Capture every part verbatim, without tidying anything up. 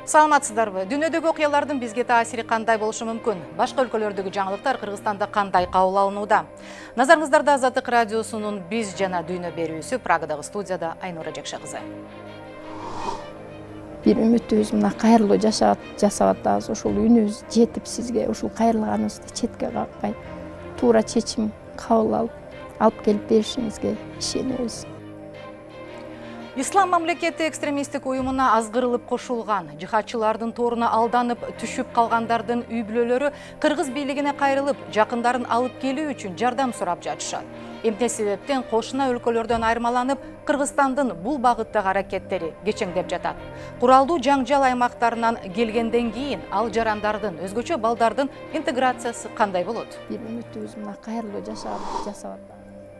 Саламатсыздарбы? Дүйнөдөгү окуялардын бизге таасири кандай болушу мүмкүн? Башка өлкөлөрдөгү жаңылыктар Кыргызстанда кандай кабыл алынууда? Назарыңыздарда Азаттык радиосунун Биз жана дүйнө берүүсү, Прагадагы студияда Айнура Жакша кызы. Бир үмүтүбүз мына кайрылуу жашап жасап атабыз. Ушул үнүбүз жетип сизге ушул кайрылганыбызды четке какпай, туура чечим кабыл алып, алып келип беришиңизге ишенебиз. Ислам мамлекети экстремисттик уюмуна азгырылып кошулган, жихадчылардын торуна алданып түшүп калгандардын үй бүлөлөрү кыргыз бийлигине кайрылып, жакындарын алып келүү үчүн жардам сурап жатышат. Эмне себептен кошуна өлкөлөрдөн айырмаланып, Кыргызстандын бул багыттагы аракеттери кечеңдеп жатат. Куралдуу жаңжал аймактарынан келгенден кийин ал жарандардын, өзгөчө балдардын интеграциясы кандай болот? Бир үмүтүбүз мына кайрылуу жашап жасап атабыз.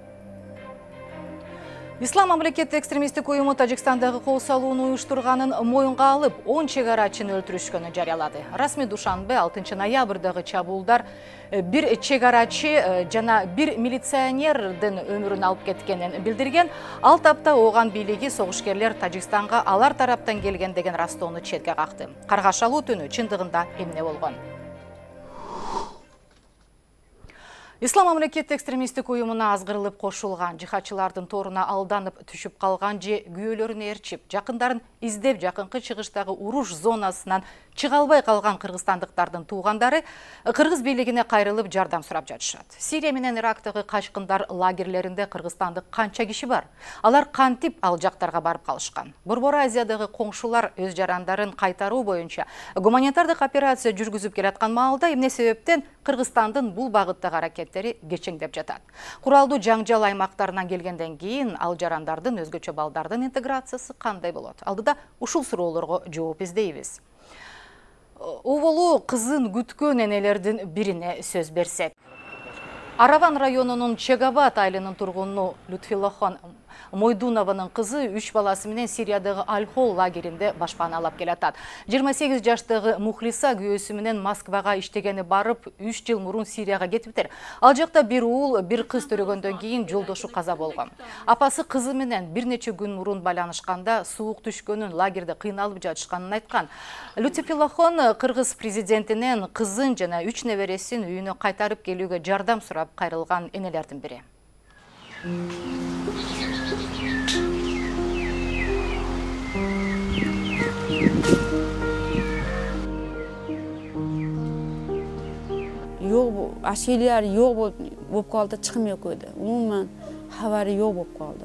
Ислам мамлекети экстремисттик уюму Тажикстандагы кол салууну уюштурганын моюнга алып, он чек арачыны өлтүрүшкөнү жарыялады. Расмий Душанбе алтынчы ноябрдагы чабуулдар бир чек арачы жана бир милиционердин өмүрүн алып кеткенин билдирген. Ал тапта ооган бийлиги согушкерлер Тажикстанга алар тараптан келген деген растоону четке какты. Каргашалуу түнү чындыгында эмне болгон? Ислам мамлекети экстремисттик уюмуна азгырылып кошулган, жихадчылардын торуна алданып түшүп калган же күйөөлөрүн ээрчип, жакындарын издеп жакынкы чыгыштагы уруш зонасынан чыга албай калган кыргызстандыктардын туугандары кыргыз бийлигине кайрылып жардам сурап жатышат. Сирия менен Ирактагы качкындар лагерлеринде кыргызстандык канча киши бар? Алар кантип ал жактарга барып калышкан? Борбор Азиядагы коңшулар өз жарандарын кайтаруу боюнча гуманитардык операция жүргүзүп келаткан маалда эмне себептен Кыргызстандын бул багыттагы аракеттери кечеңдеп жатат? Куралдуу жаңжал аймактарынан келгенден кийин ал жарандардын, өзгөчө балдардын интеграциясы кандай болот? Алдыда ушул суроолорго жооп издейбиз. Оболу кызын күткөн энелердин бирине сөз берсек. Араван районунун Чегабад айылынын тургуну Лютфилохон Мойдунованын кызы үч баласы менен Сириядагы Аль-Хол лагеринде башпаналап келатат. жыйырма сегиз жаштагы Мухлиса күйөөсү менен Москвага иштегени барып, үч жыл мурун Сирияга кетиптир. Ал жакта бир уул, бир кыз төрөгөндөн кийин жолдошу каза болгон. Апасы кызы менен бир нече күн мурун байланышканда суук түшкөнүн, лагерде кыйналып жатышканын айткан. Лютфилохон кыргыз президентинен кызын жана үч небересин үйүнө кайтарып келүүгө жардам сурап кайрылган энелердин бири. Yok, aşiler yok болып kaldı, çıkmıyor köyde. Umuman haberi yok болып kaldı.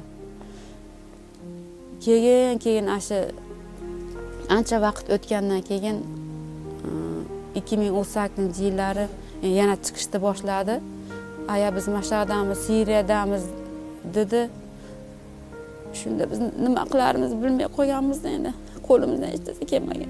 Keyin keyin aşı ancha vaqt o'tgandan keyin ikki ming o'n sakkizinchi yillari yana chiqishni boshladi. Aya biz Mashhadamiz, Siriyadamiz dedi. Shunda biz nima qilarimizni bilmay qo'yganmiz endi. Qo'limizdan hech narsa kelmagan.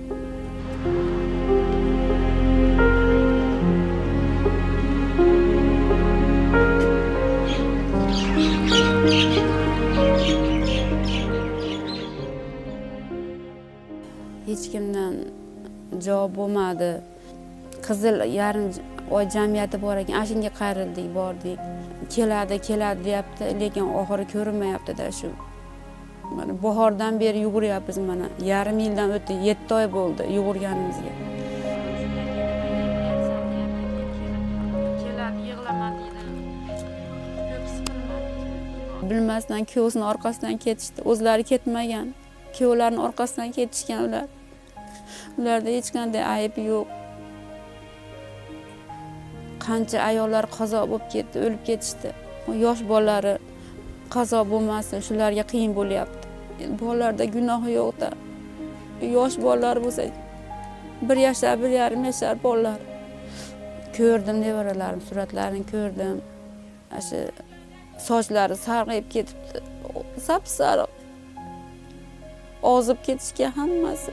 Hech kimdan javob bo'lmadi. Qizil yarim oy jamiyati bor ekan, ashunga qayrildik, bordik. Keladi, keladi deyapti, lekin oxiri ko'rinmayapti-da shu. Mana bahordan beri yuguryapmiz mana. Yarim yildan o'tdi, yetti oy bo'ldi yugurganimizga. Keladi, yig'laman deydi. Bilmasdan kuyovsini orqasidan ketishdi. O'zlari ketmagan. Kuyovlarning orqasidan ketishgan ular. Ularda hech qanday ayb yo'q. Qancha ayollar qazo bo'lib ketdi, o'lib ketishdi. Yosh bolalari qazo bo'lmasin, shularga qiyin bo'lyapti. Bolalarda gunohi yo'q-da. Yosh bolalar bo'lsa, bir yashar, bir yarim yashar bolalar. Ko'rdim nevaralarim, suratlarini ko'rdim. Asha sochlari sarg'ayib ketibdi. Sap-sariq. Ozib ketishgan hammasi.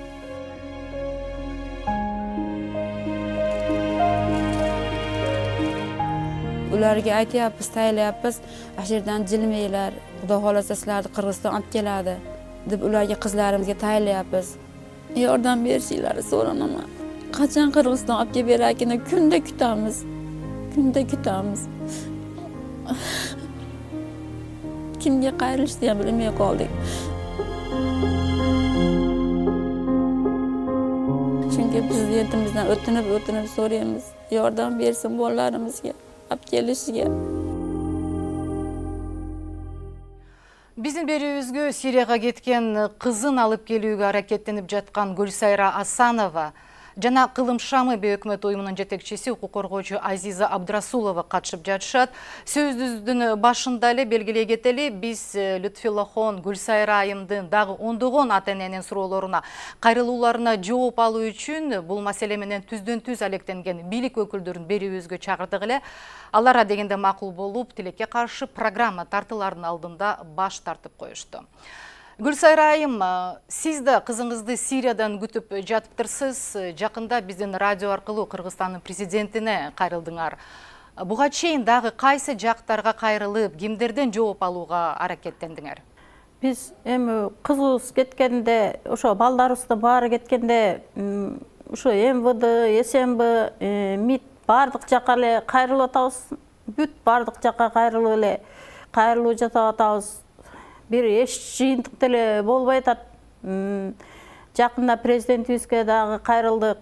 Ularga aytyapmiz, taylayapmiz, ashirdan jilmanglar, xudo xolasa sizlarni Qirg'iziston olib keladi deb ularga qizlarimizga taylayapmiz. Yordam berishingizni so'ranaman. Qachon Qirg'iziston olib kelib berakini kunda kutamiz. Kunda kutamiz. Kimga qayrilishni ham bilmay qoldik. Çünkü prezidentimizden ötünüp ötünüp soruyoruz. Yardım versin bollarımızga, alıp gelişige. Биздин берүүбүзгө Сирияга кеткен кызын алып келүүгө аракеттенип жаткан Гүлсайра Асанова жана Кылым Шамы бейөкмөт уюмунун жетекчиси укук коргоочу Азиза Абдрасулова катышып жатышат. Сөзүбүздүн башында эле белгилей кетели, биз Лютфуллахон Гүлсайра айымдын дагы ондогон ата-эненин суроолоруна, кайрылууларына жооп алуу үчүн бул маселе менен түздөн түз алектенген бийлик өкүлдөрүн берүүбүзгө чакырдык эле. Алар дегенде макул болуп, тилекке каршы программа тартылардын алдында баш тартып коюшту. Гүлсайра айым, сиз да кызыңызды Сириядан күтүп жатыптырсыз. Жакында биздин радио аркылуу Кыргызстандын президентине кайрылдыңар. Буга чейин дагы кайсы жактарга кайрылып, кимдерден жооп алууга аракеттендиңер? Биз эми кызыбыз кеткенде, ошо балдарыбыздын баары кеткенде, ошо эм вэ дэ, эс эм бэ, МИД бардык жакка эле кайрылып атабыз. Бүт бардык жакка кайрылып эле кайрылуу жасап атабыз. Bir eş жыйынтык деле болбой атат. Жакында президентибизге дагы кайрылдык.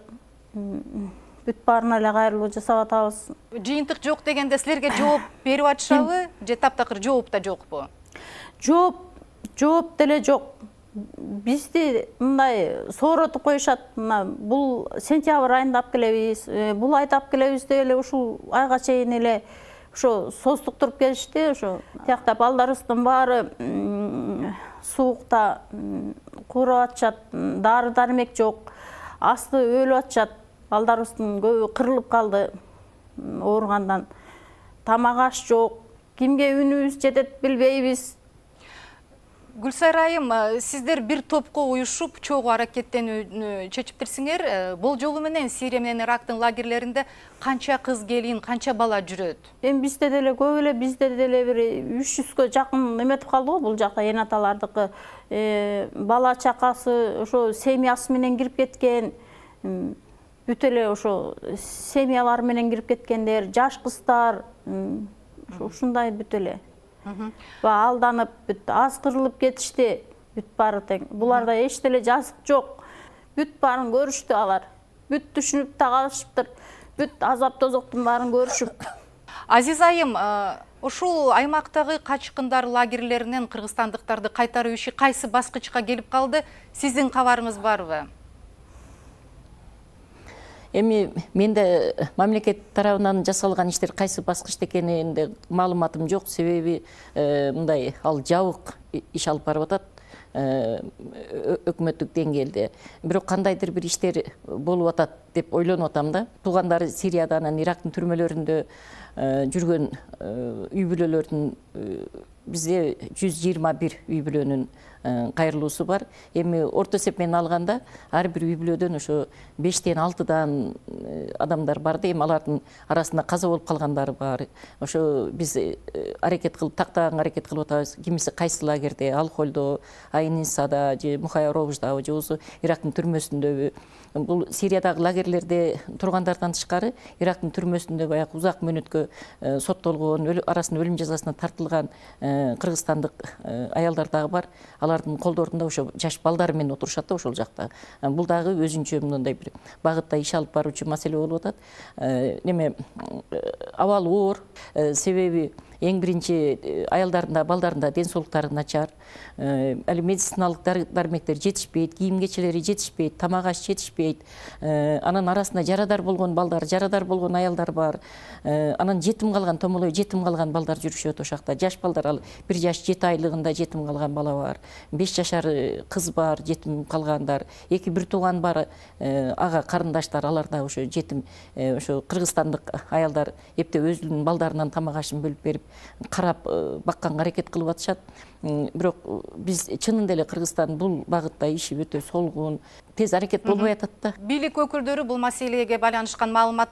Бүт баарына эле кайрылуу жасап атабыз. Жыйынтык жок дегенде силерге жооп берип атышабы? Же таптакыр жооп да жокпу? Жооп, жооп деле жок. Бизди мындай сооротуп коюшат. Бул сентябрь айында алып келебиз, бул айда алып келебиз деп эле ушул айга чейин эле ошо состуктуруп келишти. Ошо тиякта балдарыбыздын баары суукта куурап атышат, дары дармек жок, асты өлүп атышат. Балдарыбыздын көбү кырылып калды ооругандан. Тамак аш жок, кимге үнүбүз жетет билбейбиз. Гүлсайра айым, сиздер бир топко уюшуп, чогуу аракеттенүүнү чечиптирсиңер. Бул жолу менен Сирия менен Ирактын лагерлеринде канча кыз келин, канча бала жүрөт? Эми бизде деле көп эле, бизде деле бир үч жүзгө жакын эметип калды го бул жакта эн аталардыкы. Бала чакасы, ошо семьясы менен кирип кеткен, бүт эле ошо семьялар менен кирип кеткендер, жаш кыздар, ушундай бүт эле. Алданып, бүт азгырылып кетишти, бүт баары тең. Буларда эч деле жазык жок. Бүт баарын көрүштү алар. Бүт түшүнүп та калышыптыр. Бүт азап тозоктун баарын көрүшүп. Азиз айым, ушул аймактагы качкындар лагерлеринен кыргызстандыктарды кайтаруу иши кайсы баскычка келип калды? Сиздин кабарыңыз барбы? Эми менде мамлекет тарабынан жасалган иштер кайсы баскычта экенинде маалыматым жок, себеби мындай ал жабык иш алып барып атат өкмөттүк деңгээлде. Бирок кандайдыр бир иштер болуп атат деп ойлонуп атам да. Туугандары Сирияда, анан Ирактын түрмөлөрүндө жүргөн үй бүлөлөрдүн бизде жүз жыйырма бир үй бүлөнүн кайрылуусу бар. Эми орто эсеп менен алганда ар бир үй бүлөдөн ошо бештен алтыдан адамдар бар да, эми алардын арасында каза болуп калгандары бар. Ошо биз аракет кылып, тактаганга аракет кылып атабыз. Кимиси кайсы лагерде, Алхолдо, Айнисада, же Мухайровждабы, же болбосо Ирактын түрмөсүндөбү. Бул Сириядагы лагерлерде тургандардан тышкары Ирактын түрмөсүндө баягы узак мөөнөткө соттолгон, арасында өлүм жазасына тартылган кыргызстандык аялдар дагы бар. Алардын колдорунда ошо жаш балдары менен отурушат да ошол жакта. Бул дагы өзүнчө мындай бир багытта иш алып баруучу маселе болуп атат. Неме абал оор, себеби эң биринчи аялдарында, балдарында ден соолуктары начар. Али медициналык дармектер жетишпейт, кийим кечелери жетишпейт, тамак аш жетишпейт. Анан арасында жарадар болгон балдар, жарадар болгон аялдар бар. Анан жетим калган, томолой жетим калган балдар жүрүшөт ошакта. Жаш балдар, ал бир жаш жети айлыгында жетим калган бала бар. беш жашар кыз бар, жетим калгандар. Эки бир тууган бар, ага карындаштар, алар да ошо жетим, ошо кыргызстандык аялдар эптеп өзүнүн балдарынан тамак ашын бөлүп берип, карап бакканга аракет кылып атышат. Бирок биз чынында эле Кыргызстан бул багытта иши өтө солгун, тез аракет болбой атат да. Бийлик өкүлдөрү бул маселеге байланышкан маалыматтар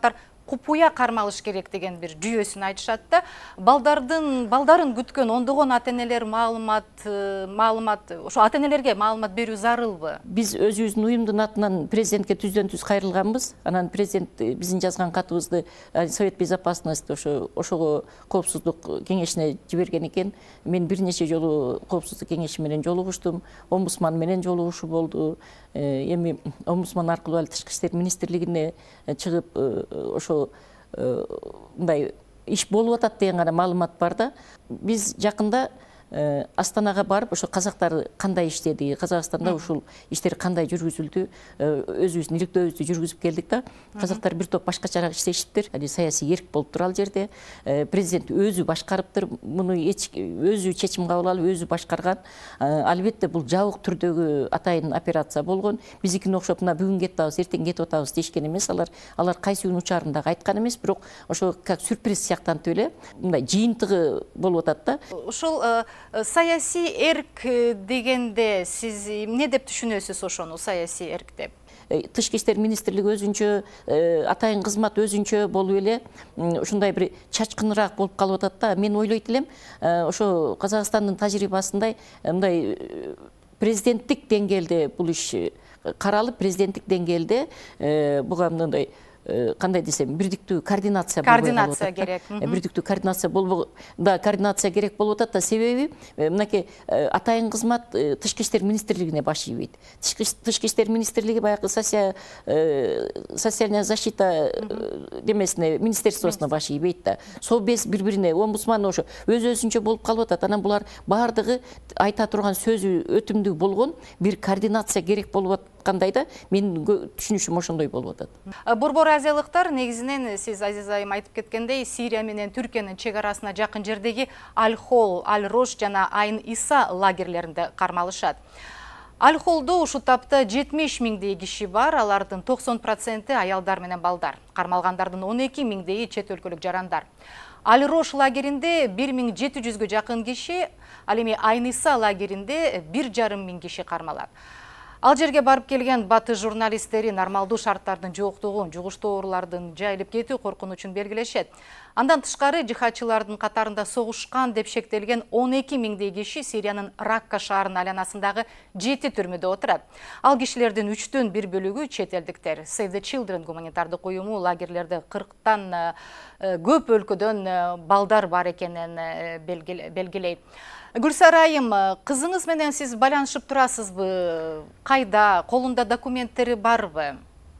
купуя кармалыш керек деген бир жүйөсүн айтышат да. Балдардын балдарын күткөн ондогон ата-энелер маалымат маалымат ошо ата-энелерге маалымат берүү зарылбы? Биз өзүбүздүн уюмдун атынан президентке түздөн түз кайрылганбыз. Анан президент биздин жазган катыбызды Совет Безопасности ошо ошого коопсуздук кеңешине жиберген экен. Мен бир нече жолу коопсуздук кеңеши менен жолугуштум, омбудсман менен жолугушуу болду. Эми омбудсман аркылуу ал Тышкы иштер министрлигине чыгып ошо мындай иш болуп атат деген гана маалымат бар да. Биз жакында Астанага барып, ошо казактар кандай иштеди, Казакстанда ушул иштер кандай жүргүзүлдү, өзүбүздүн иликтөөбүздү жүргүзүп келдик да. Казактар бир топ башкачараак иштешиптир. Али саясий эрк болуптур ал жерде. Президент өзү башкарыптыр, муну өзү чечим кабыл алып, өзү башкарган. Албетте бул жабык түрдөгү атайын операция болгон. Биздикине окшоп мына бүгүн кетип атабыз, эртең кетип атабыз дешкен эмес. Алар алар кайсы учарында айткан эмес, бирок ошо как сюрприз сыяктантып эле мындай жыйынтыгы болуп атат да. Ошол саясий эрк дегенде сиз эмне деп түшүнөсүз ошону, саясий эрк деп? Тышкы иштер министрлиги өзүнчө, атайын кызмат өзүнчө болуп эле ушундай бир чачкыныраак болуп калып атат да. Мен ойлойт элем, ошо Казакстандын тажрыйбасындай мындай президенттик деңгээлде бул иш каралып, президенттик деңгээлде буга мындай кандай десем, бирдиктүү координация координация керек. Бирдиктүү координация болбо, да, координация керек болуп атат да. Себеби мынакей атайын кызмат Тышкы иштер министрлигине баш ийбейт. Тышкы иштер министрлиги баягы социальная защита демесине, министерствосуна баш ийбейт да. Совбез бири-бирине, омбудсман ошо өз-өзүнчө болуп калып атат. Анан булар баардыгы айта турган сөзү өтүмдүү болгон бир координация керек болуп аткандай да. Менин түшүнүшүм ошондой болуп атат. Борбор азиялыктар негизинен сиз Азиз айым айтып кеткендей, Сирия менен Түркиянын чек арасына жакын жердеги Аль-Хол, Аль-Рош жана Айн-Иса лагерлеринде кармалышат. Аль-Холдо ушул тапта жетимиш миңдей киши бар, алардын токсон проценти аялдар менен балдар. Кармалгандардын он эки миңдейи чет өлкөлүк жарандар. Аль-Рош лагеринде бир миң жети жүзгө жакын киши, ал эми Айн-Иса лагеринде бир жарым миң киши кармалат. Ал жерге барып келген баты журналисттери нормалдуу шарттардын жоктугун, жугуштуу оорулардын жайылып кетүү коркунучун белгилешет. Андан тышкары жихадчылардын катарында согушкан деп шектелген он эки миңдей киши Сириянын Ракка шаарынын айланасындагы жети түрмөдө отурат. Ал кишилердин үчтөн бир бөлүгү чет элдиктер. Save the Children гуманитардык уюму лагерлерде кырктан көп өлкөдөн балдар бар экенин белгилейт. Гүлсара айым, кызыңыз менен сиз байланышып турасызбы? Кайда? Колунда документтери барбы?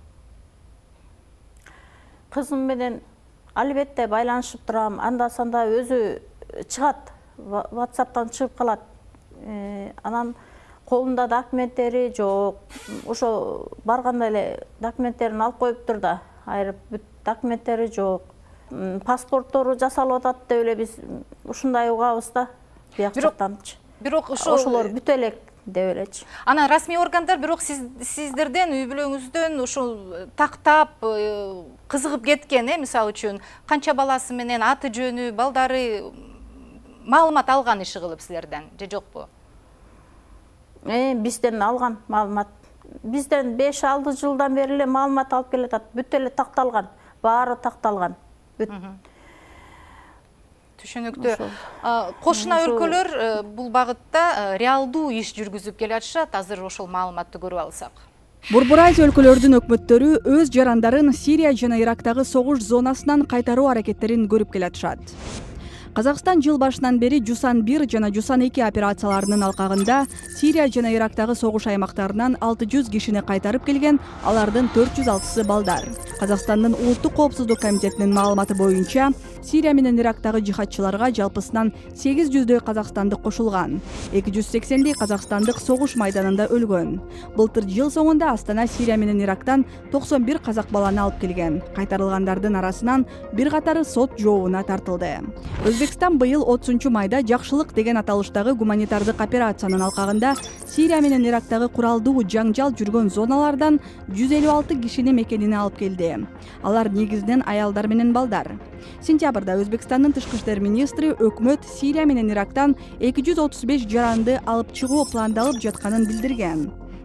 Кызым менен албетте байланышып турам. Анда-санда өзү чыгат, WhatsApp'тан чыгып калат. Анан колунда документтери жок. Ошо барганда эле документтерин алып коюптур да, айрып бүт документтери жок. Паспорттору жасалып атат деп эле биз ушундай угабыз да. Бирок ошолор бүтө элек деп элечи. Анан расмий органдар бирок сиздерден, үй бүлөңүздөн ушул тактап кызыгып кеткен, э, мисалы үчүн канча баласы менен, аты жөнү, балдары маалымат алган иши кылып силерден же жокпу? Э, бизден алган маалымат. Бизден беш алты жылдан бери эле маалымат алып келатат. Бүт эле такталган, баары такталган. Бүт. Түшүнүктүү. Кошуна өлкөлөр бул багытта реалдуу иш жүргүзүп келатышат. Азыр ошол маалыматты көрүп алсак. Борбор Азия өлкөлөрдүн өкмөттөрү өз жарандарын Сирия жана Ирактагы согуш зонасынан кайтаруу аракеттерин көрүп келатышат. Казакстан жыл башынан бери Жусан бир жана Жусан эки операцияларынын алкагында Сирия жана Ирактагы согуш аймактарынан алты жүз кишини кайтарып келген, алардын төрт жүз алтысы балдар. Казакстандын улуттук коопсуздук комитетинин маалыматы боюнча, Сирия менен Ирактагы жихадчыларга жалпысынан сегиз жүздөй казакстандык кошулган. эки жүз сексендей казакстандык согуш майданында өлгөн. Былтыр жыл соңунда Астана Сирия менен Ирактан токсон бир казак баланы алып келген. Кайтарылгандардын арасынан бир катары сот жообуна тартылды. Өзбекстан быйыл отузунчу майда жакшылык деген аталыштагы гуманитардык операциянын алкагында Сирия менен Ирактагы куралдуу жаңжал жүргөн зоналардан жүз элүү алты кишини мекенине алып келди. Алар негизинен аялдар менен балдар. Сентябрда Өзбекстандын тышкы иштер министри өкмөт Сирия менен Ирактан эки жүз отуз беш жаранды алып чыгуу пландалып жатканын билдирген.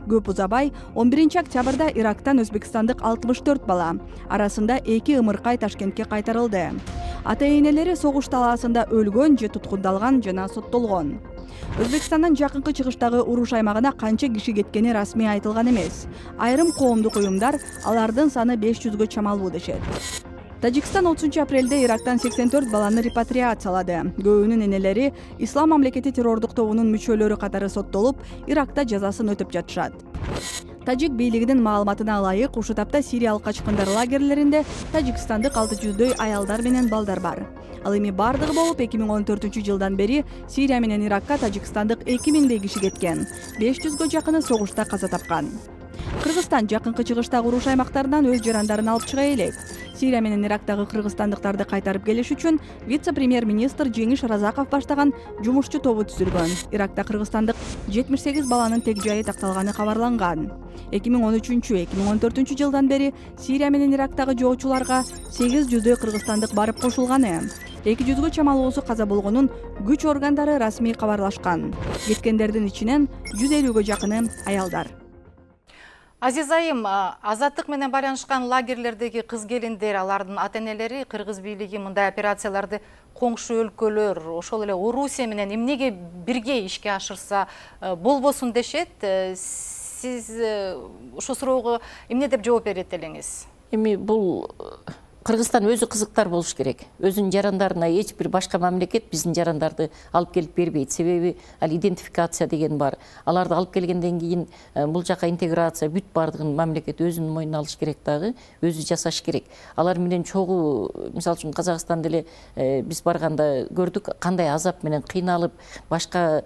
Көп узабай он биринчи октябрда Ирактан өзбекстандык алтымыш төрт бала, арасында эки ымыркай Ташкентке кайтарылды. Ата-энелери согуш талаасында өлгөн же туткундалган жана соттолгон. Өзбекстандан жакынкы чыгыштагы уруш аймагына канча киши кеткени расмий айтылган эмес. Айрым коомдук уюмдар алардын саны беш жүзгө чамалуу дешет. Тажикстан отузунчу апрелде Ирактан сексен төрт баланы репатриациялады. Көбүнүн энелери Ислам мамлекети террордук тобунун мүчөлөрү катары соттолуп, Иракта жазасын өтүп жатышат. Тажик бийлигинин маалыматына ылайык, ушул тапта сириялык качкындар лагерлеринде тажикстандык алты жүздөй аялдар менен балдар бар. Ал эми бардыгы болуп эки миң он төртүнчү жылдан бери Сирия менен Иракка тажикстандык эки миңдей киши кеткен. беш жүзгө жакыны согушта каза тапкан. Кыргызстан жакынкы чыгыштагы уруш аймактарынан өз жарандарын алып чыга элек. Сирия менен Ирактагы кыргызстандыктарды кайтарып келиш үчүн вице-премьер-министр Жеңиш Разаков баштаган жумушчу тобу түзүлгөн. Иракта кыргызстандык жетимиш сегиз баланын тег жайы такталганы кабарланган. эки миң он үчүнчү эки миң он төртүнчү жылдан бери Сирия менен Ирактагы жоочуларга сегиз жүздөй кыргызстандык барып кошулганы. эки жүзгө чамалуусу каза болгонун күч органдары расмий кабарлашкан. Кеткендердин ичинен жүз элүүгө жакыны аялдар. Азиз айым, азаттык менен байланышкан лагерлердеги кыз келиндер, алардын ата-энелери кыргыз бийлиги мындай операцияларды коңшу өлкөлөр, ошол эле Орусия менен эмнеге бирге ишке ашырса болбосун дешет. Сиз ошол суроого эмне деп жооп берет элеңиз? Эми бул Кыргызстан өзү кызыктар болуш керек. Өзүнүн жарандарына эч бир башка мамлекет биздин жарандарды алып келип бербейт. Себеби ал идентификация деген бар. Аларды алып келгенден кийин бул жака интеграция бүт бардыгын мамлекет өзүнүн мойнуна алыш керек дагы, өзү жасаш керек. Алар менен чогуу, мисалы үчүн Казакстанда эле биз барганда көрдүк кандай азап менен кыйналып, башка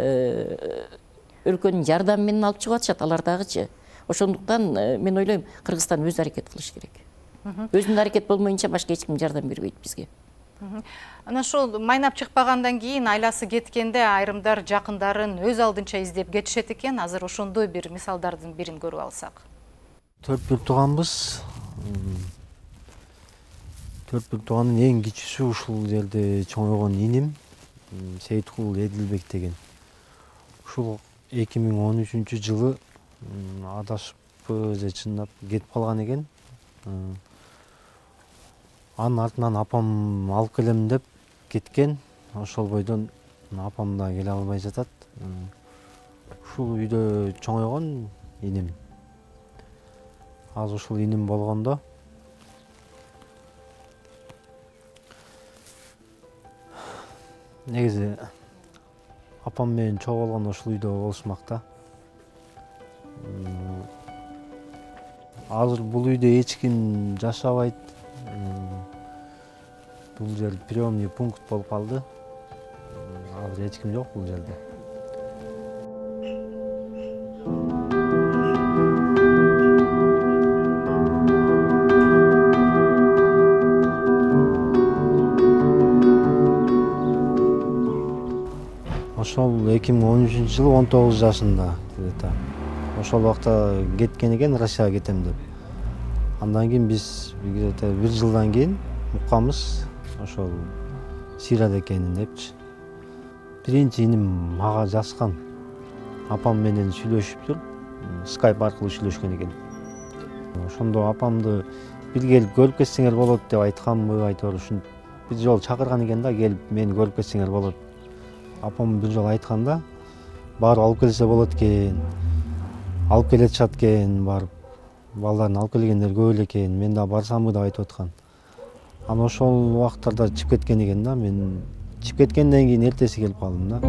өлкөнүн жардамы менен алып чыгып атышат алар дагычы. Ошондуктан мен ойлойм, Кыргызстан өзү аракет кылыш керек. Өзүнүн аракет болмоюнча башка эч ким жардам бербейт бизге. Анан ошол майнап чыкпагандан кийин айласы кеткенде айрымдар жакындарын өз алдынча издеп кетишет экен. Азыр ошондой бир мисалдардын бирин көрүп алсак. Төрт бир тууганбыз. Төрт бир туугандын эң кичүүсү ушул жерде чоңойгон иним Сейиткул Эдилбек деген. Ушул эки миң он үчүнчү жылы адашып же чындап кетип калган экен. Анын артынан апам алып келем деп кеткен. Ошол бойдон апам да келе албай жатат. Ушул үйдө чоңойгон иним. Азыр ушул иним болгондо негизи апам менен чогуу болгондо ушул үйдө болушмак да. Азыр бул үйдө эч ким жашабайт. Бул жер приемный пункт болуп калды. Азыр эч ким жок бул жерде. Ошол эки миң он үчүнчү жылы он тогуз жашында где-то. Ошол убакта кеткен экен Россияга кетем деп. Андан кийин биз где-то бир жылдан кийин укканбыз ошол Сирияда экенин депчи. Биринчи иним мага жазган. Апам менен сүйлөшүптүр. Skype аркылуу сүйлөшкөн экен. Ошондо апамды бир келип көрүп кетсеңер болот деп айтканбы, айтор ушинтип бир жолу чакырган экен да, келип мени көрүп кетсеңер болот. Апам бир жолу айтканда, барып алып келсе болот экен. Алып келетишат экен, барып балдарын алып келгендер көп эле экен. Мен да барсамбы деп айтып аткан. Анан ошол убакыттарда чыгып кеткен экен да. Мен чыгып кеткенден кийин эртеси келип калдым да.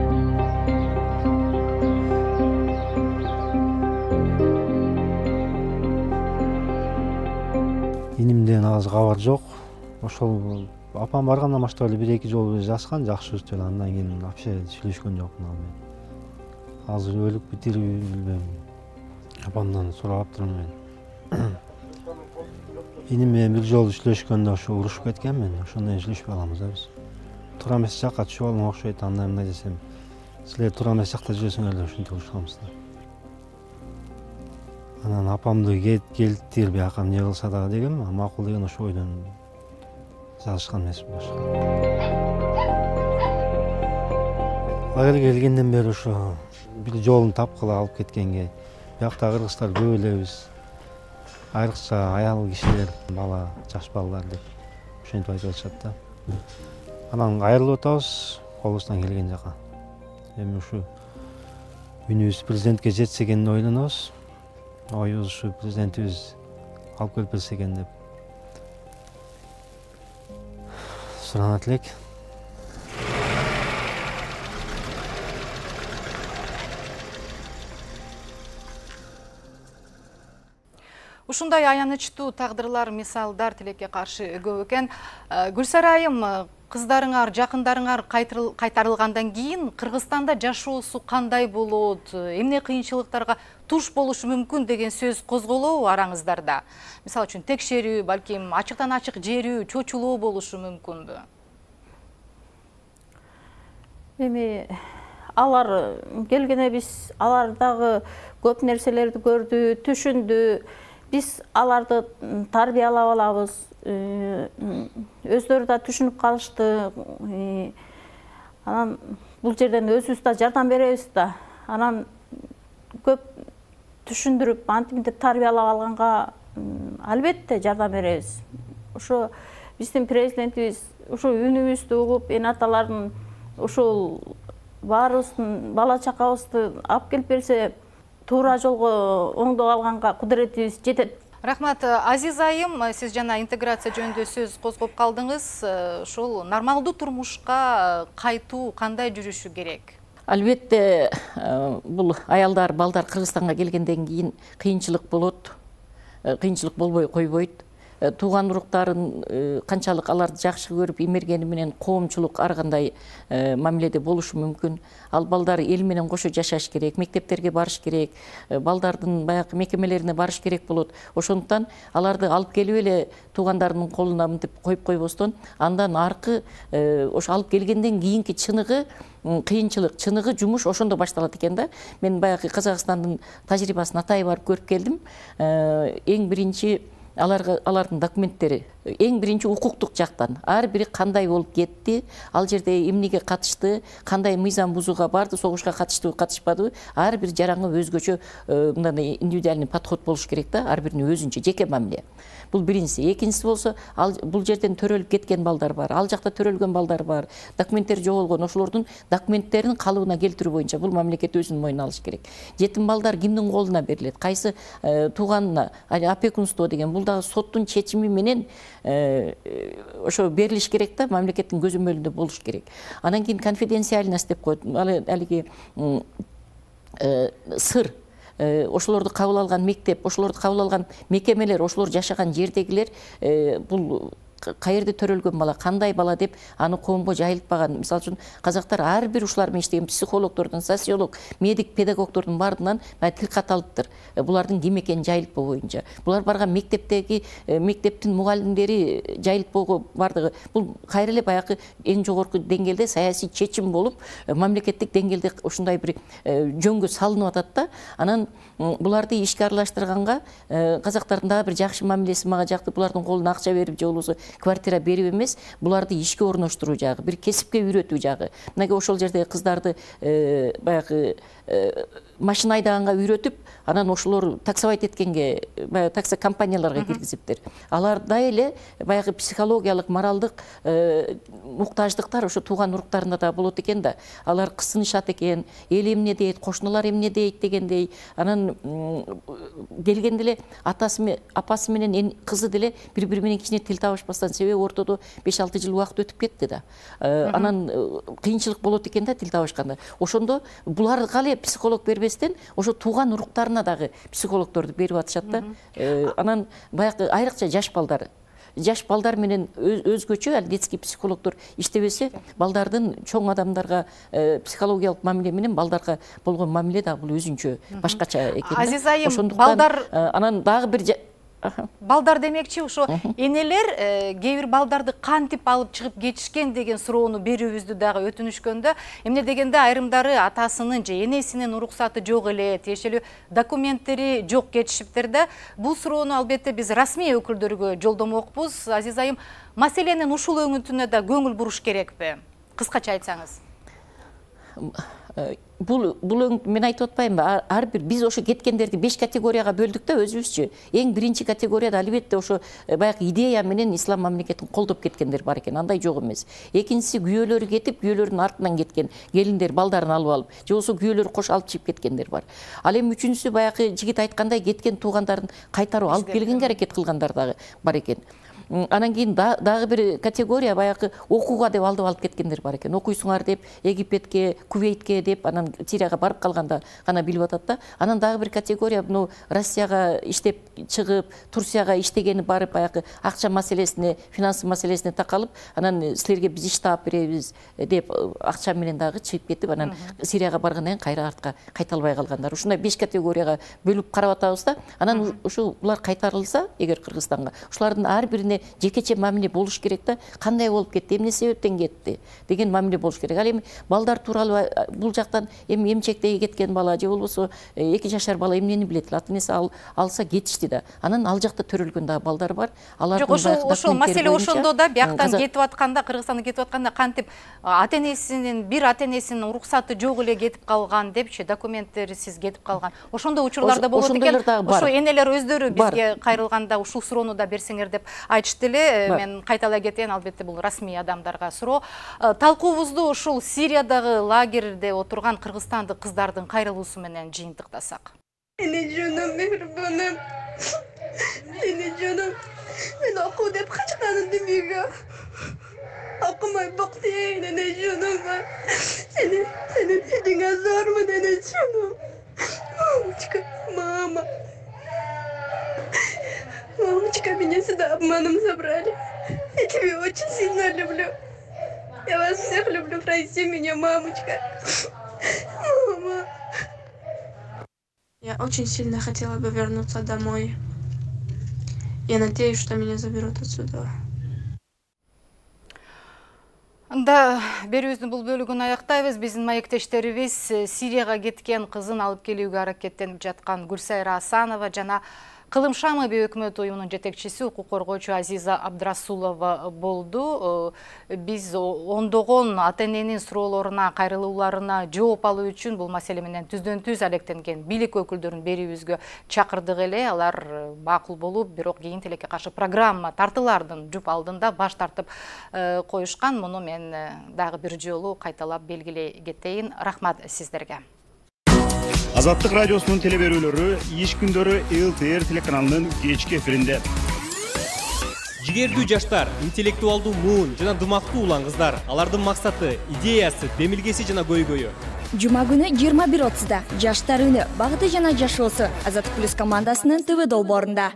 Инимден азыр кабар жок. Ошол апам баргандан баштап эле бир эки жолу жазган, жакшы эле. Андан кийин вообще сүйлөшкөн жокмун ал менен. Азыр өлүп битирби билбейм. Апамдан сурап турмун мен. Иним менен бир жолу сүйлөшкөндө ошо урушуп кеткенмин. Ошондон сүйлөшпөй калганбыз да биз. Туура эмес жакка түшүп алган окшойт, андай мындай десем. Силер туура эмес жакта жүрөсүңөр деп ушинтип урушканбыз да. Анан апамды келтир бияка эмне кылса дагы дегем, макул деген ошо бойдон жазышкан эмесмин башка. Лагерге келгенден бери ошо бир жолун тапкыла алып кеткенге Биякта кыргыздар көп элебиз. Айрыкча аял кишилер, бала, жаш балалар деп ошентип айтып атышат да. Анан айрылып атабыз колубуздан келген жака. Эми ушу үнүбүз президентке жетсе экен деп ойлонобуз. Оюбуз ушу президентибиз алып келип берсе экен деп суранат элек. Ушундай аянычтуу тагдырлар, мисалдар тилекке каршы көп экен. Гүлсара айым, кыздарыңар, жакындарыңар кайтарылгандан кийин Кыргызстанда жашоосу кандай болот, эмне кыйынчылыктарга туш болушу мүмкүн деген сөз козголобу араңыздарда? Мисалы үчүн текшерүү, балким ачыктан ачык жерүү, чочулоо болушу мүмкүнбү? Эми алар келгене биз алардагы көп нерселерди көрдү, түшүндү. Biz аларды тарбиялап алабыз, өздөрү да түшүнүп калышты. Анан бул жерден өзүбүз да жардам беребиз да. Анан көп түшүндүрүп, антип тарбиялап алганга албетте жардам беребиз. Ошо биздин президентибиз ушу үнүбүздү угуп, эн аталардын ушул баарыбыздын бала чакабызды алып келип берсе, туура жолго оңдоп алганга кудуретибиз жетет. Рахмат. Азиз айым, сиз жана интеграция жөнүндө сөз козгоп калдыңыз. Ошол нормалдуу турмушка кайтуу кандай жүрүшү керек? Албетте, бул аялдар, балдар Кыргызстанга келгенден кийин кыйынчылык болот. Кыйынчылык болбой койбойт. Тууган уруктарын канчалык аларды жакшы көрүп эмергени менен коомчулук ар кандай мамиледе болушу мүмкүн. Ал балдар эл менен кошо жашаш керек, мектептерге барыш керек, балдардын баягы мекемелерине барыш керек болот. Ошондуктан аларды алып келип эле туугандарынын колуна мынтип коюп койбостон, андан аркы ошо алып келгенден кийинки чыныгы кыйынчылык, чыныгы жумуш ошондо башталат экен да. Мен баягы Казакстандын тажрыйбасын атайын барып көрүп келдим. Эң биринчи аларга алардын документтери эң биринчи укуктук жактан ар бири кандай болуп кетти, ал жерде эмнеге катышты, кандай мыйзам бузууга барды, согушка катыштыбы, катышпадыбы, ар бир жараңы өзгөчө мындай индивидуальный подход болуш керек да, ар биринин өзүнчө жеке мамиле. Бул биринчиси. Экинчиси болсо, ал бул жерден төрөлүп кеткен балдар бар, ал жакта төрөлгөн балдар бар, документтери жоголгон, ошолордун документтерин калыбына келтирүү боюнча бул мамлекет өзүнүн мойнуна алыш керек. Жетим балдар кимдин колуна берилет, кайсы тууганына, опекунство деген бул дагы соттун чечими менен ошо берилиш керек да, мамлекеттин көзөмөлүндө болуш керек. Анан кийин конфиденциальность деп коет, алиги сыр, ошолорду кабыл алган мектеп, ошолорду кабыл алган мекемелер, ошолор жашаган жердегилер бул каерде төрөлгөн бала, кандай бала деп аны коомго жайылтпаган. Мисалы үчүн казактар ар бир ушулар менен иштеген психологдордун, социолог, медик, педагогдордун бардынан тил каталыптыр. Булардын ким экени жайылтпоо боюнча. Булар барган мектептеги мектептин мугалимдери жайылтпоого бардыгы. Бул кайра эле баягы эң жогорку деңгээлде саясий чечим болуп, мамлекеттик деңгээлде ушундай бир жөнгө салынып атат да. Анан буларды ишке аралаштырганга казактардын дагы бир жакшы мамилеси мага жакты. Булардын колуна акча берип же болбосо квартира берип эмес, буларды ишке орноштуруу жагы, бир кесипке үйрөтүү жагы. Мынагы ошол жерде кыздарды баягы машина айдаганга үйрөтүп, анан ошолор таксовать эткенге, баягы такси компанияларга киргизиптир. Аларда эле баягы психологиялык, моралдык муктаждыктар ошо тууган уруктарында да болот экен да. Алар кысынышат экен, эл эмне дейт, кошуналар эмне дейт дегендей. Анан келгенде эле атасы, апасы менен кызы деле бири-бири менен кичине тил табышпастан, себеби ортодо беш алты жыл убакыт өтүп кетти да. Анан кыйынчылык болот экен да тил табышканда. Ошондо буларга эле психолог бербестен, ошо тууган уруктарына дагы психологдорду берип атышат да. Анан баягы айрыкча жаш балдар жаш балдар менен өзгөчө детский психологдор иштебесе, балдардын чоң адамдарга психологиялык мамиле менен балдарга болгон мамиле да бул өзүнчө башкача экен. Азиз айым, балдар анан дагы бир балдар демекчи, ошо энелер кээ бир балдарды кантип алып чыгып кетишкен деген суроону берүүбүздү дагы өтүнүшкөндө, эмне дегенде айрымдары атасынын же энесинин уруксаты жок эле, тиешелүү документтери жок кетишиптир да. Бул суроону албетте биз расмий өкүлдөргө жолдомокпуз. Азиз айым, маселенин ушул өңүтүнө да көңүл буруш керекпи? Кыскача айтсаңыз. бул бул мен айтып атпаймынбы, ар бир биз ошо кеткендерди беш категорияга бөлдүк да өзүбүзчү. Эң биринчи категорияда албетте ошо баягы идея менен ислам мамлекетин колдоп кеткендер бар экен, андай жок эмес. Экинчиси күйөөлөрү кетип, күйөөлөрдүн артынан кеткен келиндер балдарын алып алып, же болбосо күйөөлөрү кош алып чыгып кеткендер бар. Ал эми үчүнчүсү баягы жигит айткандай кеткен туугандарын кайтарып алып келгенге аракет кылгандар дагы бар экен. Анан кийин дагы бир категория баягы окууга деп алдып алып кеткендер бар экен. Окуйсуңар деп Египетке, Кувейтке деп, анан Сирияга барып калганда гана билип атат да. Анан дагы бир категория бул Россияга иштеп чыгып, Турцияга иштегени барып баягы акча маселесине, финансы маселесине такалып, анан силерге биз иш таап беребиз деп акча менен дагы чыгып кетип, анан Сирияга баргандан кийин кайра артка кайталбай калгандар. Ушундай беш категорияга бөлүп карап атабыз да. Анан ушу булар кайтарылса, эгер Кыргызстанга, ушулардын ар бирине жекече мамиле болуш керек да, кандай болуп кетти, эмне себептен кетти деген мамиле болуш керек. Ал эми балдар тууралуу бул жактан эми эмчектеги кеткен бала же болбосо эки жашар бала эмнени билет, ата энеси алса кетишти да. Анан ал жакта төрөлгөн дагы балдар бар. Алардын ошол ошол маселе ошондо да, бияктан кетип атканда, Кыргызстанга кетип атканда кантип ата энесинин бир ата энесинин уруксаты жок эле кетип калган депчи, документтерсиз кетип калган. Ошондо учурларда болот экен. Ошо энелер өздөрү бизге кайрылганда ушул суроону да берсеңер деп айтышты эле. Мен кайталай кетейин, албетте бул расмий адамдарга суроо. Талкуубузду ушул Сириядагы лагерде отурган кыргызстандык кыздардын кайрылуусу менен жыйынтыктасак. Эне жөнүм, мехрибаным. Эне жөнүм. Мен окуу деп качканымды үйгө. Окумай бактыйын, эне жөнүм. Сени, сени эдиңе зормун, эне жөнүм. Мамочка, мама. Мамочка, меня сюда обманом забрали. Я тебя очень сильно люблю. Я вас всех люблю, прости меня, мамочка. Мама. Я очень сильно хотела бы вернуться домой. Я надеюсь, что меня заберут отсюда. Да, берүүбүздүн бул бөлүгүн аяктайбыз. Биздин маектештерибиз Сирияга кеткен кызын алып келүүгө аракеттенип жаткан Гүлсайра Асанова жана Кылым Шамаби өкмөт уюмунун жетекчиси укук коргоочу Азиза Абдрасулова болду. Биз ондогон ата эненин суроолоруна, кайрылууларына жооп алуу үчүн бул маселе менен түздөн түз алектенген бийлик өкүлдөрүн берүүбүзгө чакырдык эле. Алар макул болуп, бирок кийин тилекке каршы программа тартылардын жуп алдында баш тартып коюшкан. Муну мен дагы бир жолу кайталап белгилей кетейин. Рахмат сиздерге. Азаттык радиосунун телеберүүлөрү иш күндөрү эл тэ эр телеканалынын кечки эфиринде. Жигердүү жаштар, интеллектуалдуу муун жана дымактуу улан кыздар, алардын максаты, идеясы, демилгеси жана көйгөйү. Жума күнү жыйырма бир отузда жаштар үнү, багыты жана жашоосу Азаттык плюс командасынын тэ вэ долбоорунда.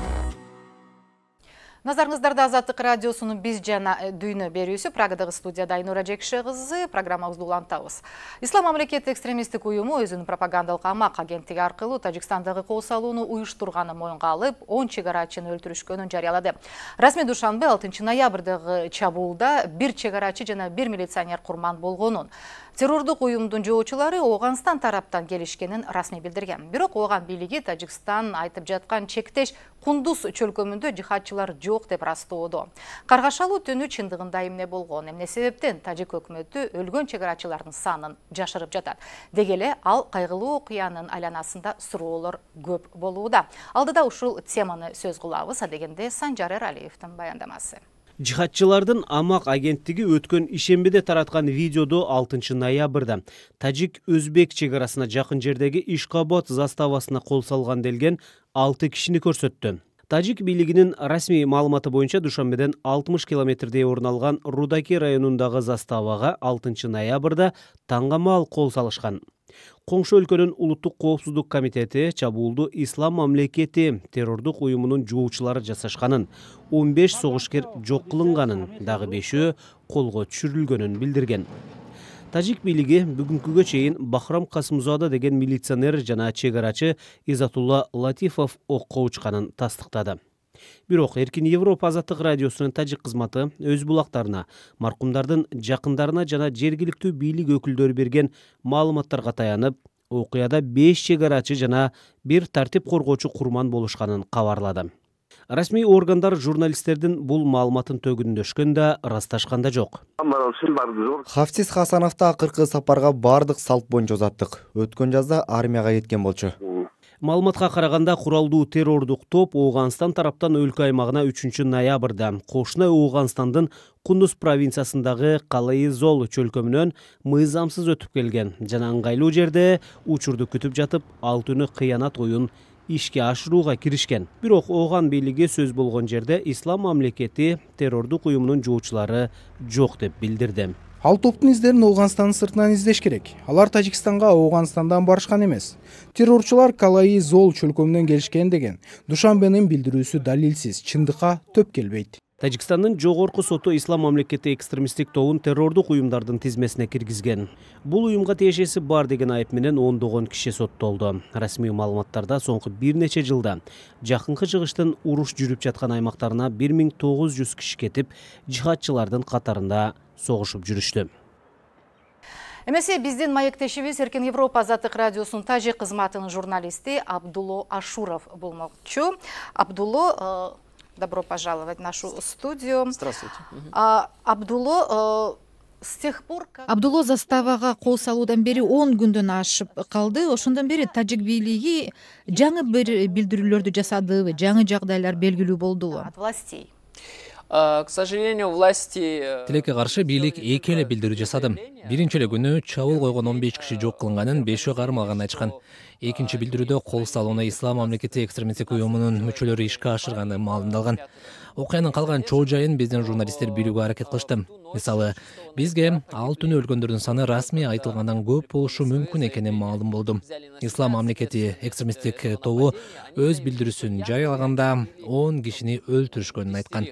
Назарыңыздарда Азаттык радиосунун биз жана дүйнө берүүсү. Прагадагы студияда Айнура Жекше кызы, программабызды улантабыз. Ислам мамлекети экстремисттик уюму өзүнүн пропагандалык амак агенттиги аркылуу Тажикстандагы кол салууну уюштурганын моюнга алып, он чек арачыны өлтүрүшкөнүн жарыялады. Расмий душанбе алтынчы ноябрдагы чабуулда бир чек арачы жана бир милиционер курман болгонун, террордук уюмдун жоочулары Ооганстан тараптан келишкенин расмий билдирген. Бирок Ооган бийлиги Тажикстан айтып жаткан чектеш Кундуз чөлкөмүндө жихадчылар жок деп растоодо. Каргашалуу түнү чындыгында эмне болгон, эмне себептен тажик өкмөтү өлгөн чек арачылардын санын жашырып жатат. Деги эле ал кайгылуу окуянын айланасында суроолор көп болууда. Алдыда ушул теманы сөз кылабыз, адегенде Санжар Эралиевдин баяндамасы. Жихадчылардын амак агенттиги өткөн ишембиде тараткан видеодо алтынчы ноябрда Тажик-Өзбек чек арасына жакын жердеги Ишкобод заставасына кол салган делген алты кишини көрсөттү. Тажик бийлигинин расмий маалыматы боюнча Душанбеден алтымыш километрдей орун алган Рудаки районундагы заставага алтынчы ноябрда таңгамал кол салышкан. Коңшу өлкөнүн улуттук коопсуздук комитети чабуулду Ислам мамлекети террордук уюмунун жоочулары жасашканын, он беш согушкер жок кылынганын, дагы бешөө колго түшүрүлгөнүн билдирген. Тажик бийлиги бүгүнкүгө чейин Бахрам Касымзода деген милиционер жана чек арачы Изатулла Латифов окко учканын тастыктады. Бирок Эркин Европа Азаттык радиосунун тажик кызматы өз булактарына, маркумдардын жакындарына жана жергиликтүү бийлик өкүлдөрү берген маалыматтарга таянып, окуяда беш чек арачы жана бир тартип коргоочу курман болушканын кабарлады. Расмий органдар журналисттердин бул маалыматын төгүндөшкөн да ырасташкан да жок. Хафсиз Хасановду акыркы сапарга бардык салт боюнча узаттык. Өткөн жазда армияга кеткен болчу. Маалыматка караганда куралдуу террордук топ Ооганстан тараптан өлкө аймагына үчүнчү ноябрда кошуна Ооганстандын Кундуз провинциясындагы Калай-Зол чөлкөмүнөн мыйзамсыз өтүп келген жана ыңгайлуу жерде учурду күтүп жатып, ал түнү кыянат оюн ишке ашырууга киришкен. Бирок Ооган бийлиги сөз болгон жерде Ислам мамлекети террордук уюмунун жоочулары жок деп билдирди. Ал топтун издерин Ооганстандын сыртынан издеш керек. Алар Тажикстанга Ооганстандан барышкан эмес. Террорчулар Калай-Зол чөлкөмүнөн келишкен деген Душанбенин билдирүүсү далилсиз, чындыкка төп келбейт. Тажикстандын жогорку соту Ислам мамлекети экстремисттик тобун террордук уюмдардын тизмесине киргизген. Бул уюмга тиешеси бар деген айып менен ондогон киши соттолду. Расмий маалыматтарда соңку бир нече жылда жакынкы чыгыштын уруш жүрүп жаткан аймактарына бир миң тогуз жүз киши кетип, жихадчылардын катарында согушуп жүрүштү. Эмесе биздин маектешибиз Эркен Европа Азаттык радиосунун тажик кызматынын журналисти Абдулло Ашуров болмокчу. Абдулло, добро пожаловать в нашу студию. Здравствуйте. Абдулло, с тех пор как... Абдулло заставага кол салуудан бери он күндөн ашып калды. Ошондон бери тажик бийлиги жаңы бир билдирүүлөрдү жасадыбы, жаңы жагдайлар белгилүү болдубу? От властей. К сожалению, власти... Тилекке каршы бийлик эки эле билдирүү жасадым. Биринчи эле күнү чабуул койгон он беш киши жок кылынганын, бешөө кармалганын айтышкан. Экинчи билдирүүдө кол салууну Ислам мамлекети экстремисттик уюмунун мүчөлөрү ишке ашырганы маалымдалган. Окуянын калган чоо жайын биздин журналисттер билүүгө аракет кылышты. Мисалы, бизге ал түнү өлгөндөрдүн саны расмий айтылгандан көп болушу мүмкүн экени маалым болду. Ислам мамлекети экстремисттик тобу өз билдирүүсүн жарыялаганда он кишини өлтүрүшкөнүн айткан.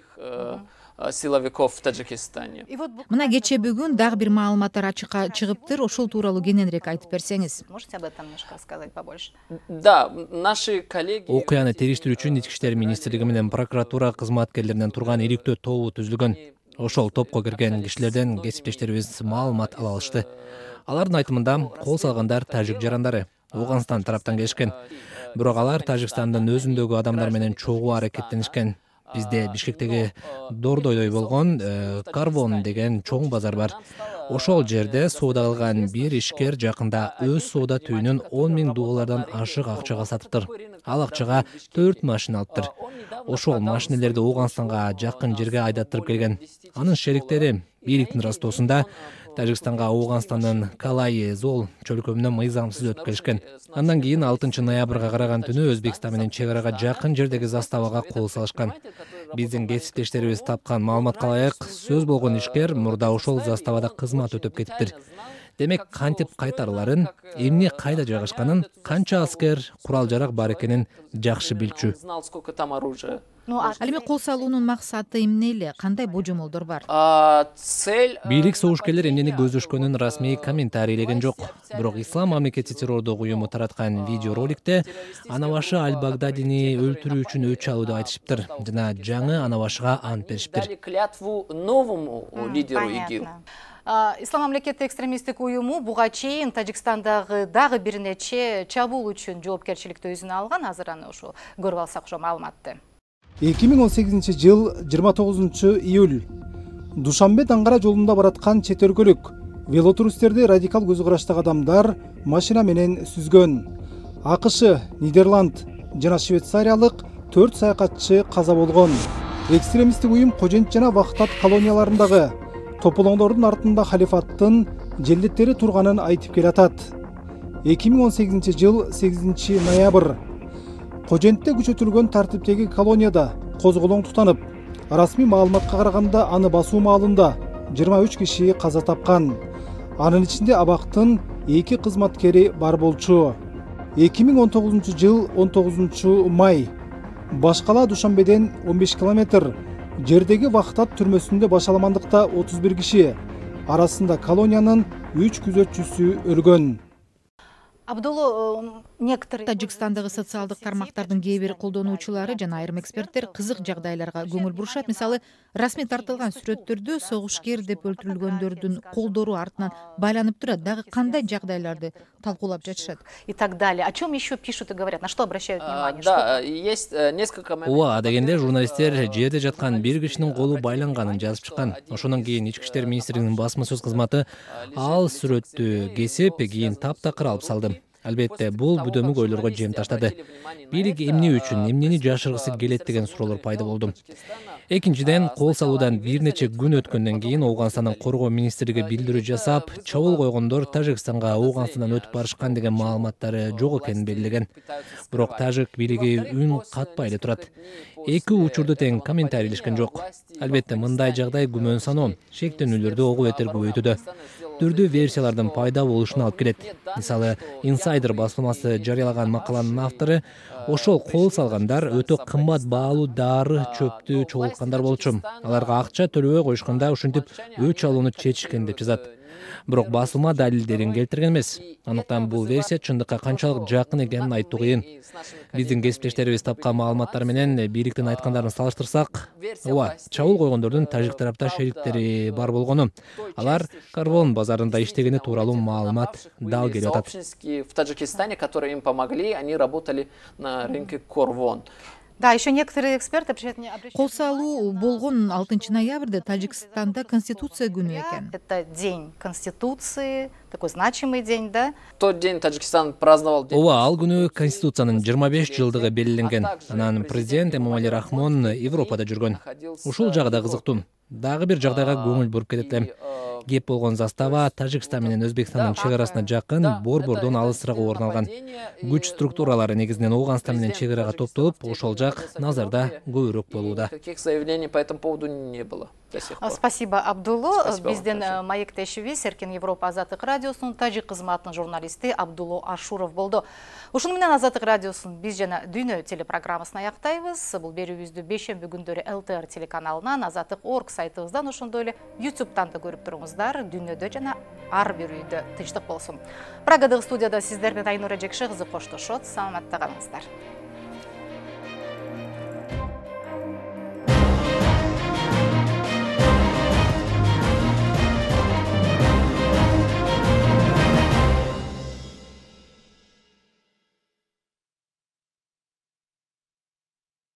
Силовиков в Таджикистане. Мына кече бүгүн дагы бир маалыматтар ачыкка чыгыптыр. Ошол тууралуу кененирээк айтып берсеңиз. Можете об этом немножко рассказать побольше? Да, наши коллеги... Окуяны териштирүү үчүн Ички иштер министрлиги менен прокуратура кызматкерлеринен турган иликтөө тобу түзүлгөн. Ошол топко кирген кишилерден кесиптештерибиз маалымат ала алышты. Алардын айтымында кол салгандар тажик жарандары Ооганстан тараптан келишкен. Бирок алар Тажикстандын өзүндөгү адамдар менен чогуу аракеттенишкен. Бизде Бишкектеги Дордойдой болгон Карвон деген чоң базар бар. Ошол жерде соода кылган бир ишкер жакында өз соода түйүнүн он миң доллардан ашык акчага сатыптыр. Ал акчага төрт машина алыптыр. Ошол машинелерди Ооганстанга жакын жерге айдаттырып келген. Анын шериктери бийликтин растоосунда Тажикстанга Ооганстандын Калай-Зол чөлкөмүнөн мыйзамсыз өтүп келишкен. Андан кийин алтынчы ноябрга караган түнү Өзбекстан менен чек арага жакын жердеги заставага кол салышкан. Биздин кесиптештерибиз тапкан маалыматка ылайык, сөз болгон ишкер мурда ошол заставада кызмат өтөп кетиптир. Демек, кантип кайтарыларын, эмне кайда жайгашканын, канча аскер, курал жарак бар экенин жакшы билчү. Знал, сколько там оружия. Ал эми кол салуунун максаты эмне эле? Кандай божомолдор бар? Цель... Бийлик соғышкерлер эмнени көздөшкөнүн расмий комментарийлеген жок. Бирок Ислам мамлекети террордук уюму тараткан видеороликте Анавашы Аль-Багдадини өлтүрүү үчүн өч алууду айтышыптыр. Жана жаңы Анавашыга ант беришиптир. Дали клятву новому лидеру ИГИЛ. Ислам мамлекети экстремисттик уюму буга чейин Тажикстандагы дагы бир нече чабуул үчүн жоопкерчиликти өзүнө алган. Азыр аны ошо көрүп алсак ошо маалыматты. эки миң он сегизинчи жыл жыйырма тогузунчу июль Душанбе Даңгара жолунда бараткан чет өлкөлүк велотуристтерди радикал көз караштагы адамдар машина менен сүзгөн. АКШ, Нидерланд жана Швейцариялык төрт саякатчы каза болгон. Экстремисттик уюм Кожент жана Вахтат колонияларындагы тополоңдордун артында халифаттын желдеттери турганын айтып келатат. эки миң он сегизинчи жыл сегизинчи ноябрь Кожентте күчөтүлгөн тартиптеги колонияда козголоң тутанып, расмий маалыматка караганда аны басуу маалында жыйырма үч киши каза тапкан. Анын ичинде абактын эки кызматкери бар болчу. эки миң он тогузунчу жыл он тогузунчу май Башкала Душанбеден он беш километр жердеги Вахтат түрмөсүндө башаламандыкта отуз бир киши, арасында колониянын үч күзөтчүсү өлгөн. Абдулла, некоторые... Тажикстандагы социалдык тармактардын кээ бир колдонуучулары жана айрым эксперттер кызык жагдайларга көңүл бурушат. Мисалы, расмий тартылган сүрөттөрдө согушкер деп өлтүрүлгөндөрдүн колдору артынан байланып турат. Дагы кандай жагдайларды талкуулап жатышат? И так далее. О чем еще пишут и говорят? На что обращают внимание? Да, есть несколько моментов. Ооба, дегенде журналисттер жерде жаткан бир кишинин колу байланганын жазып чыккан. Ошондон кийин Ички иштер министрлигинин басма сөз кызматы ал сүрөттү кесип, кийин таптакыр алып салды. Албетте, бул бүдөмүк ойлорго жем таштады. Бийлик эмне үчүн, эмнени жашыргысы келет деген суроолор пайда болду. Экинчиден, кол салуудан бир нече күн өткөндөн кийин Ооганстандын коргоо министрлиги билдирүү жасап, чабуул койгондор Тажикстанга Ооганстандан өтүп барышкан деген маалыматтары жок экенин белгилеген. Бирок тажик бийлиги үн катпай эле турат. Эки учурду тең комментарийлешкен жок. Албетте, мындай жагдай күмөн саноо, шектенүүлөрдү ого бетер көбөйтүүдө. Түрдүү версиялардын пайда болушуна алып келет. Мисалы, Insider басылмасы жарыялаган макаланын автору ошол кол салгандар өтө кымбат баалуу дары, чөптү чогулткандар болчу. Аларга акча төлөбөй коюшканда ушинтип өч алууну чечишкен деп жазат. Бирок басылма далилдерин келтирген эмес. Андыктан бул версия чындыкка канчалык жакын экенин айтуу кыйын. Биздин кесиптештерибиз тапкан маалыматтар менен бийликтин айткандарын салыштырсак, ооба, чабуул койгондордун тажик тарапта шериктери бар болгону, алар Корвон базарында иштегени тууралуу маалымат дал келип атат. В Таджикистане, которые им помогли, они работали на рынке Корвон. Да, еще некоторые эксперты... Кол салуу болгон алтынчы ноябрда Таджикстанда Конституция күнү экен. Это день Конституции, такой значимый день, да? Тот день Таджикистан праздновал... Ооба, ал күнү Конституциянын жыйырма беш жылдыгы белгиленген. Анан президент Эмомали Рахмон Европада жүргөн. Ушул жагы да кызыктуу. Дагы бир жагдайга көңүл буруп кетет элем. Кеп болгон застава Тажикстан менен Өзбекстандын чек арасына жакын борбордон алысыраак орун алган. Күч структуралары негизинен Ооганстан менен чек арага топтолуп, ошол жак назарда көбүрөөк болууда. Каких заявлений по этому поводу не было до сих пор. Спасибо, Абдулла. Бизден маектешибиз Эркин Европа Азаттык радиосунун тажик кызматынын журналисти Абдулла Ашуров болду. Ушуну менен Азаттык радиосунун биз жана Дүйнө телепрограммасын аяктайбыз. Бул берүүбүздү бейшемби күндөрү Эл Тэ Эр телеканалынан, Азаттык точка орг сайтыбыздан, ошондой эле ютубтан да көрүп туруңуздар. Дүйнөдө жана ар бир үйдө тынчтык болсун. Прагадагы студияда сиздер менен Айнура Жекши кызы коштошот. Саламатта калыңыздар.